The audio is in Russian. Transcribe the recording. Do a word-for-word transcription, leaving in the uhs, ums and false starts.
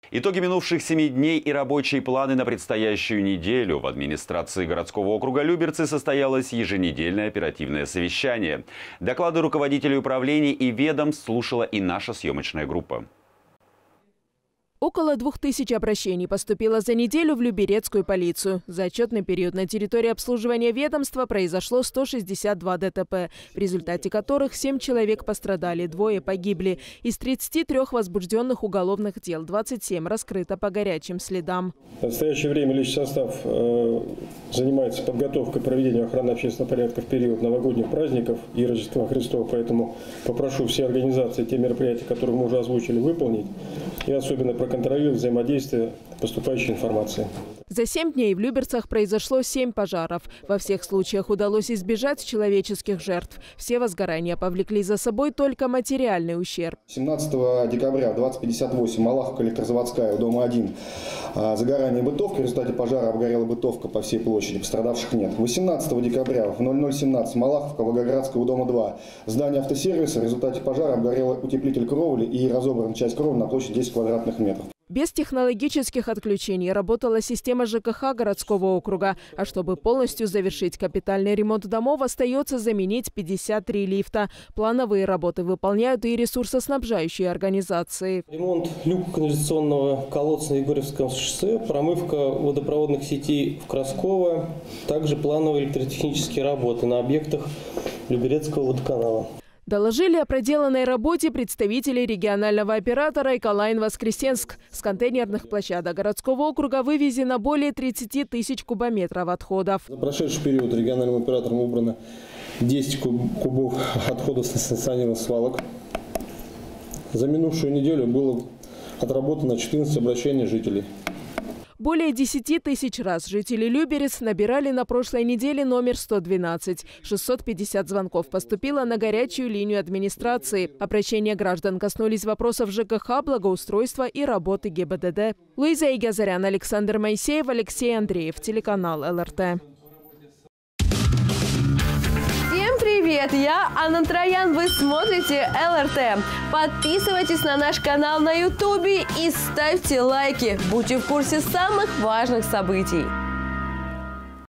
Итоги минувших семи дней и рабочие планы на предстоящую неделю. В администрации городского округа Люберцы состоялось еженедельное оперативное совещание. Доклады руководителей управлений и ведомств слушала и наша съемочная группа. Около двух тысяч обращений поступило за неделю в Люберецкую полицию. За отчетный период на территории обслуживания ведомства произошло сто шестьдесят два ДТП, в результате которых семь человек пострадали, двое погибли. Из тридцати трёх возбужденных уголовных дел двадцать семь раскрыто по горячим следам. В настоящее время личный состав э, занимается подготовкой проведения охраны общественного порядка в период новогодних праздников и Рождества Христова. Поэтому попрошу все организации, те мероприятия, которые мы уже озвучили, выполнить. И особенно проконтролировать взаимодействие поступающей информации. За семь дней в Люберцах произошло семь пожаров. Во всех случаях удалось избежать человеческих жертв. Все возгорания повлекли за собой только материальный ущерб. семнадцатого декабря в двадцать пятьдесят восемь Малаховка электрозаводская, дома один. Загорание бытовки. В результате пожара обгорела бытовка по всей площади. Пострадавших нет. восемнадцатого декабря в ноль ноль семнадцать Малаховка, Волгоградская, у дома два. Здание автосервиса. В результате пожара обгорел утеплитель кровли и разобрана часть кровли на площади десять квадратных метров. Без технологических отключений работала система ЖКХ городского округа. А чтобы полностью завершить капитальный ремонт домов, остается заменить пятьдесят три лифта. Плановые работы выполняют и ресурсоснабжающие организации. Ремонт люка канализационного колодца на Егорьевском шоссе, промывка водопроводных сетей в Красково, также плановые электротехнические работы на объектах Люберецкого водоканала. Доложили о проделанной работе представители регионального оператора «Эколайн-Воскресенск». С контейнерных площадок городского округа вывезено более тридцати тысяч кубометров отходов. За прошедший период региональным оператором убрано десять кубов отходов с несанкционированных свалок. За минувшую неделю было отработано четырнадцать обращений жителей. Более десяти тысяч раз жители Люберец набирали на прошлой неделе номер сто двенадцать. шестьсот пятьдесят звонков поступило на горячую линию администрации. Обращения граждан коснулись вопросов ЖКХ, благоустройства и работы ГИБДД. Луиза Игазарян, Александр Моисеев, Алексей Андреев, телеканал ЛРТ. Привет, я Анна Троян, вы смотрите ЛРТ. Подписывайтесь на наш канал на ютубе и ставьте лайки. Будьте в курсе самых важных событий.